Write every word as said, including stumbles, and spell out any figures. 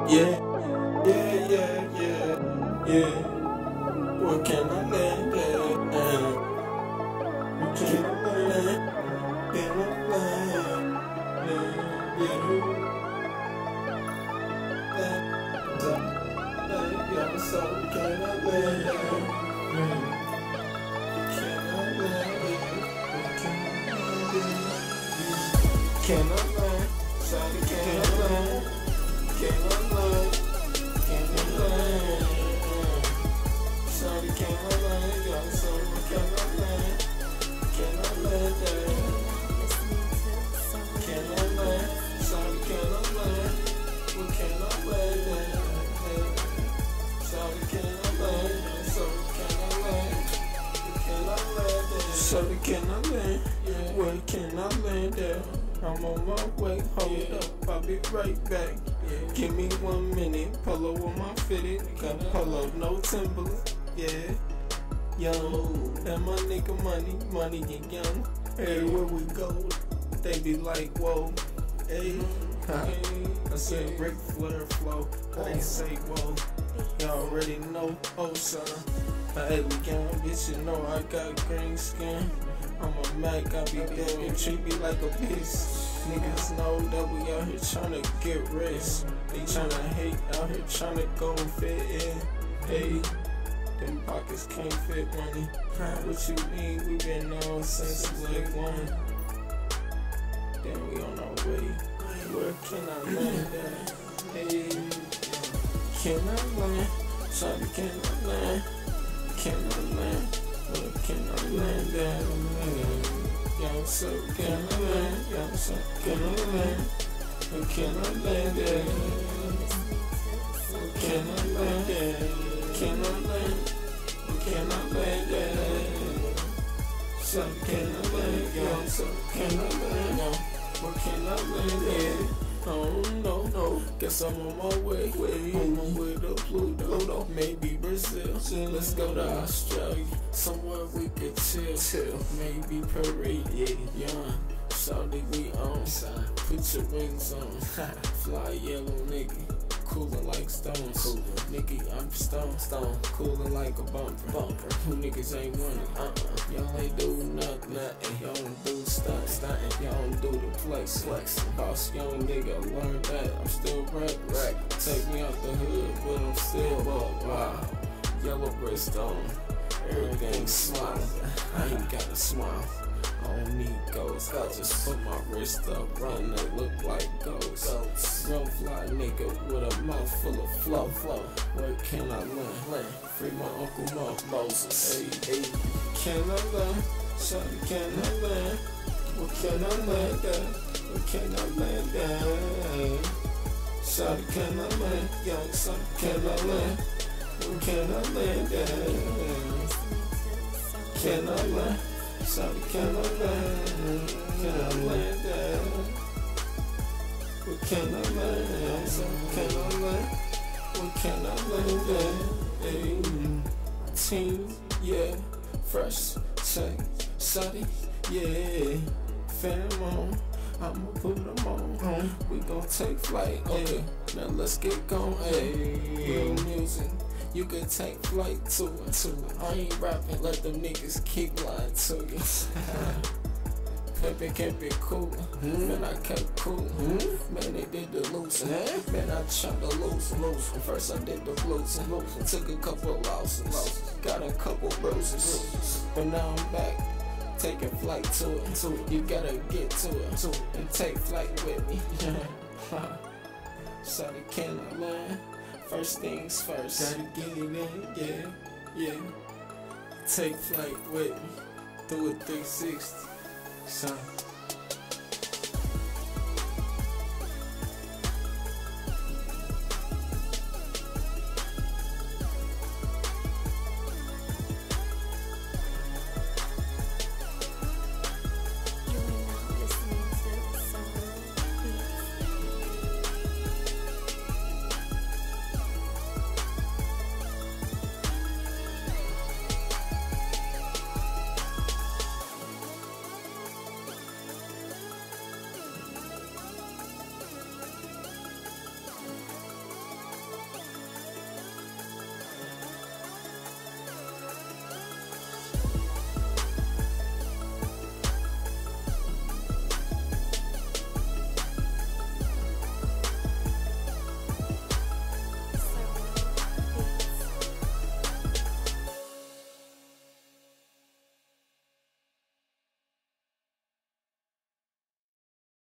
Yeah, yeah, yeah, yeah, yeah. What can I land at? What can I land? Can I land? Yeah, yeah. So can I land? Can I land? Can I land? Sorry, can I land? Can I land? Can I land? Sorry, can I land? Young soul, can I land? Can I land? Can I land? Sorry, can I land? Well, can I land? Sorry, can I land? So can I land? Can I land? Sorry, can I land? Where can I land there? I'm on my way, hold yeah. up, I'll be right back. Yeah. Give me one minute, polo on my fitted, got polo, no Timberland, yeah. Young, and my nigga money, money get young. Everywhere we go, they be like, whoa, hey. Huh. I said Ric Flair flow, I ain't say whoa. Y'all already know, oh son. I ate the young bitch, you know I got green skin. I'm a Mac, I be damn, you treat me like a piece. Niggas know that we out here tryna get rich. They tryna hate, out here tryna go and fit in. Hey, them pockets can't fit money. What you mean? We been on since leg one. Then we on our way. Where can I land at? Hey, can I land? Sorry, can I land? Can I land? Where can I land at? Young so can I land? Young so can I land? Where can I land at? Where can I land at? Can I land? Where can I land at? So can I land? Young so can I land? Where can I land at? Oh no, no, guess I'm on my way, way. On my way to Pluto, maybe Brazil. Let's go to Australia, somewhere we could chill, chill. Maybe parade, yeah, young. Saudi we on, put your wings on. Fly yellow nigga, coolin' like stone, coolin'. Nigga, I'm stone, stone, coolin' like a bumper, bumper. You niggas ain't running, uh-uh. Y'all ain't do nothing, nothing. Y'all don't do stunt, stuntin'. Y'all don't do the flex, flex. Boss young nigga, learn that. I'm still rap, rap. Take me out the hood, but I'm still up. Wow, yellow wrist on, everything smiling. I ain't got a smile. I don't need ghosts, I just put my wrist up, run they look like ghosts. Real fly nigga with a mouth full of flow, flow. Where can I land? Land. Free my Uncle Mo Moses. Hey, hey. Can I land? Sorry, can I land? Where can I land at? Where can I land at? Sorry, can I land? Young son, can I land? Where can I land at? Can I land? Sorry, can I land? Can I land there? Where can I land? Sorry, can I land? Where can I land there? Hey, team, yeah, fresh, check, shawty, yeah, fam on, I'ma put them on, mm. We gon' take flight, okay, now let's get going, hey, real music. You can take flight to it, to it. I ain't rapping, let them niggas keep lying to you. Pimpin' can't be cool, mm-hmm. Man, I kept cool. Mm-hmm. Man, they did the losing. Mm-hmm. Man, I tried to lose, lose. First I did the blues, and took a couple losses, losses. Got a couple bruises, but now I'm back, taking flight to it, to it. You gotta get to it, to it, and take flight with me. Sorry, can I land? First things first, gotta get it in, yeah, yeah. Take flight with me, do it three sixty, son.